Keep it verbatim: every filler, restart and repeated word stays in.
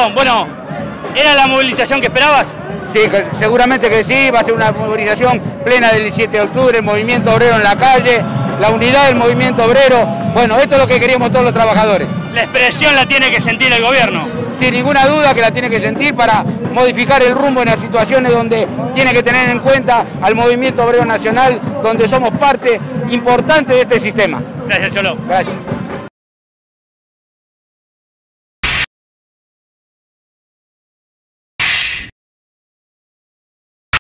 Cholo, bueno, ¿era la movilización que esperabas? Sí, seguramente que sí, va a ser una movilización plena del diecisiete de octubre, el movimiento obrero en la calle, la unidad del movimiento obrero. Bueno, esto es lo que queríamos todos los trabajadores. La expresión la tiene que sentir el gobierno. Sin ninguna duda que la tiene que sentir para modificar el rumbo en las situaciones donde tiene que tener en cuenta al movimiento obrero nacional, donde somos parte importante de este sistema. Gracias, Cholo. Gracias.